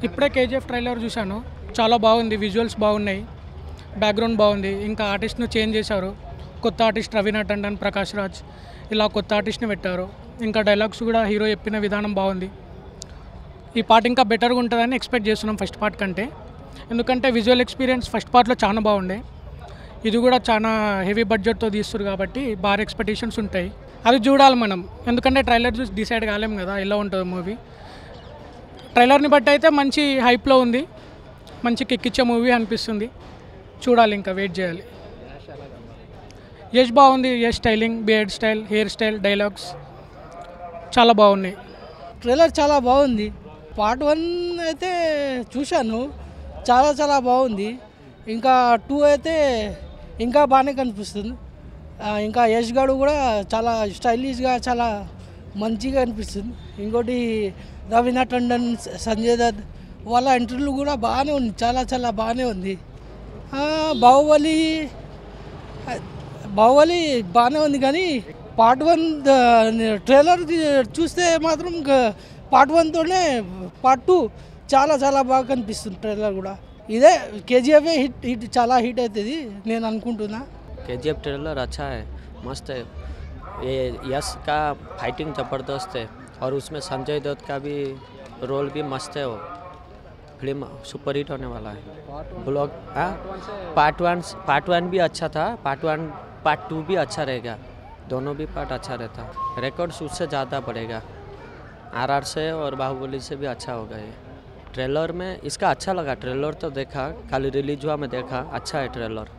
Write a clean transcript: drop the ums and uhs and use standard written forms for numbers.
ఇప్పుడే KGF trailer చూశాను. చాలా బాగుంది, విజువల్స్ బాగున్నాయి, బ్యాక్గ్రౌండ్ బాగుంది. ఇంకా ఆర్టిస్ట్ను చేంజ్ చేశారు. కొత్త ఆర్టిస్ట్ రవీనా టండన్, ప్రకాష్ రాజ్ ఇలా కొత్త ఆర్టిస్ట్ని పెట్టారు. ఇంకా డైలాగ్స్ కూడా హీరో చెప్పిన విధానం బాగుంది. ఈ పార్ట్ ఇంకా బెటర్గా ఉంటుందని ఎక్స్పెక్ట్ చేస్తున్నాం ఫస్ట్ పార్ట్ కంటే. ఎందుకంటే విజువల్ ఎక్స్పీరియన్స్ ఫస్ట్ పార్ట్లో చాలా బాగుండే. ఇది కూడా చాలా హెవీ బడ్జెట్తో తీస్తారు కాబట్టి భారీ ఎక్స్పెక్టేషన్స్ ఉంటాయి. అది చూడాలి మనం, ఎందుకంటే ట్రైలర్ చూసి డిసైడ్ కాలేం కదా ఎలా ఉంటుందో మూవీ. ట్రైలర్ని బట్టి అయితే మంచి హైప్లో ఉంది, మంచి కిక్కిచ్చే మూవీ అనిపిస్తుంది. చూడాలి, ఇంకా వెయిట్ చేయాలి. యష్ బాగుంది. Yash styling, beard style, hair style, dialogues చాలా బాగున్నాయి. ట్రైలర్ చాలా బాగుంది. పార్ట్ 1 అయితే చూశాను, చాలా చాలా బాగుంది. ఇంకా 2 అయితే ఇంకా బాగానే కనిపిస్తుంది. ఇంకా యష్ గాడు కూడా చాలా స్టైలిష్గా చాలా మంచిగా అనిపిస్తుంది. ఇంకోటి రవీనా టండన్, సంజయ్ దత్ వాళ్ళ ఇంటర్వ్యూలు కూడా బాగానే ఉంది, చాలా చాలా బాగానే ఉంది. బాహుబలి బాగానే ఉంది, కానీ పార్ట్ 1 ట్రైలర్ చూస్తే మాత్రం పార్ట్ 1తోనే పార్ట్ 2 చాలా చాలా బాగా కనిపిస్తుంది. ట్రైలర్ కూడా ఇదే కేజీఎఫ్ హిట్ చాలా హిట్ అవుతుంది నేను అనుకుంటున్నా. केजीएफ ट्रेलर अच्छा है, मस्त है। ये यश का फाइटिंग ज़बरदस्त है और उसमें संजय दत्त का भी रोल भी मस्त है। वो फिल्म सुपर हिट होने वाला है। ब्लॉग पार्ट वन भी अच्छा था, पार्ट 2 भी अच्छा रहेगा। दोनों भी पार्ट अच्छा रहता, रिकॉर्ड्स उससे ज़्यादा बढ़ेगा। आरआर से और बाहुबली से भी अच्छा होगा ये। ट्रेलर में इसका अच्छा लगा, ट्रेलर तो देखा, खाली रिलीज हुआ मैं देखा, अच्छा है ट्रेलर।